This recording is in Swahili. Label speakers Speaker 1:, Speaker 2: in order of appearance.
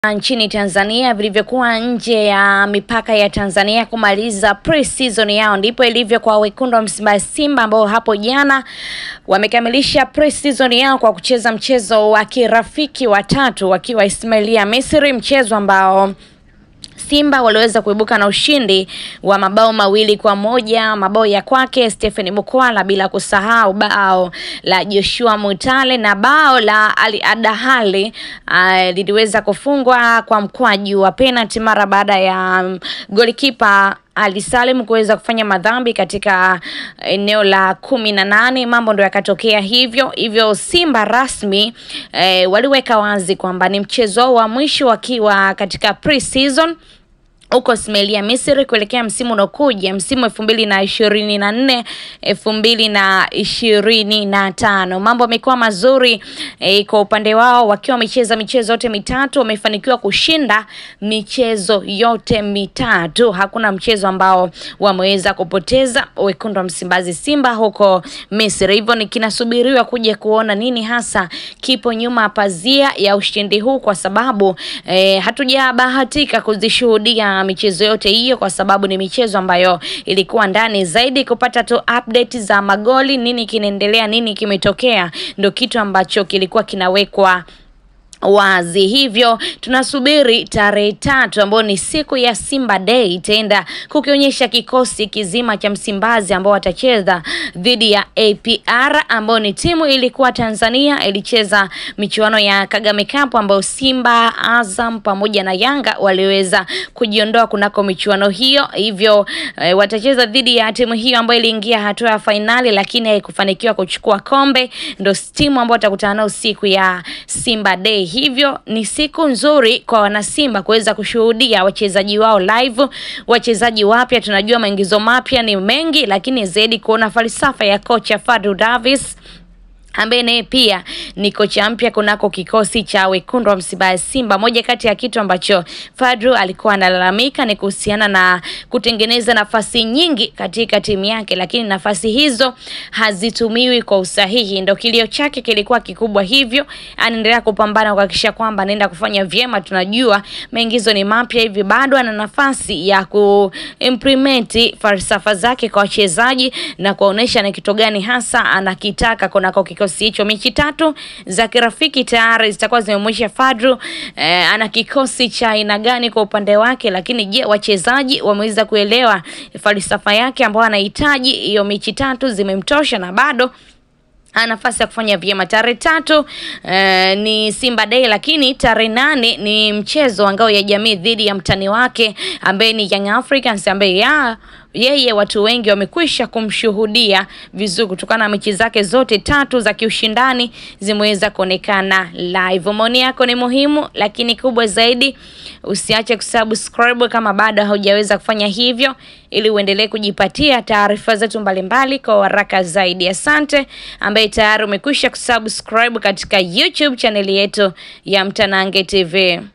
Speaker 1: Nchini Tanzania vilivyokuwa nje ya mipaka ya Tanzania kumaliza pre-season yao, ndipo ilivyo kwa wekundu wa Msimbazi Simba ambao hapo jana wamekamilisha pre-season yao kwa kucheza mchezo wa kirafiki wa tatu wakiwa Ismailia Misri, mchezo ambao Simba waliweza kuibuka na ushindi wa mabao 2-1, mabao ya kwake Stephen Mukwala, bila kusahau bao la Joshua Mutale na bao la Ali Adahali liliweza kufungwa kwa mkwaju wa penalty mara baada ya golikipa Ali Salim kuweza kufanya madhambi katika eneo la 18. Mambo ndio yakatokea hivyo Simba rasmi waliweka wazi kwamba ni mchezo wa mwisho wakiwa katika pre-season uko Ismailia Misri kuelekea msimu unaokuja, msimu 2024 2025. Mambo yamekuwa mazuri kwa upande wao, wakiwa wamecheza michezo yote mitatu, wamefanikiwa kushinda michezo yote mitatu. Hakuna mchezo ambao wameweza kupoteza wekundu wa Msimbazi Simba huko Misri. Hivyo ni kinasubiriwa kuja kuona nini hasa kipo nyuma pazia ya ushindi huu, kwa sababu hatujabahatika kuzishuhudia michezo yote hiyo, kwa sababu ni michezo ambayo ilikuwa ndani zaidi. Kupata tu update za magoli, nini kinaendelea, nini kimetokea, ndio kitu ambacho kilikuwa kinawekwa wazi. Hivyo tunasubiri tarehe 3 ambayo ni siku ya Simba Day itaenda kukionyesha kikosi kizima cha Msimbazi ambao watacheza dhidi ya APR, ambao ni timu ilikuwa Tanzania, ilicheza michuano ya Kagame Cup ambao Simba, Azam pamoja na Yanga waliweza kujiondoa kunako michuano hiyo. Hivyo watacheza dhidi ya timu hiyo ambayo iliingia hatua ya finali lakini haikufanikiwa kuchukua kombe. Ndio timu ambayo watakutana nao siku ya Simba Day. Hivyo ni siku nzuri kwa wana Simba kuweza kushuhudia wachezaji wao live, wachezaji wapya. Tunajua maingizo mapya ni mengi, lakini zaidi kuona falsafa ya kocha Fadlu Davis ambaye naye pia ni kocha mpya kunako kikosi cha wekundu wa Msimbazi Simba. Moja kati ya kitu ambacho Fadlu alikuwa analalamika ni kuhusiana na kutengeneza nafasi nyingi katika timu yake, lakini nafasi hizo hazitumiwi kwa usahihi. Ndio kilio chake kilikuwa kikubwa, hivyo anaendelea kupambana kuhakikisha kwamba anaenda kufanya vyema. Tunajua maingizo ni mapya, hivi bado ana nafasi ya kuimplement falsafa zake kwa wachezaji na kuonesha ni kitu gani hasa anakitaka kunako kikosi hicho. Mechi 3 za kirafiki tayari zitakuwa zimemwisha. Fadlu ana kikosi cha aina gani kwa upande wake, lakini je, wachezaji wameweza kuelewa falsafa yake ambayo anahitaji? Hiyo mechi 3 zimemtosha na bado ana nafasi ya kufanya vyema. Tarehe 3 ni Simba Day, lakini tarehe 8 ni mchezo wa ngao ya jamii dhidi ya mtani wake ambaye ni Young Africans, ambaye yeye watu wengi wamekwisha kumshuhudia vizuri kutokana na mechi zake zote 3 za kiushindani zimeweza kuonekana live. Maoni yako ni muhimu, lakini kubwa zaidi usiache kusubscribe kama bado haujaweza kufanya hivyo, ili uendelee kujipatia taarifa zetu mbalimbali kwa haraka zaidi. Asante ambaye tayari umekwisha kusubscribe katika YouTube channel yetu ya Mtanange TV.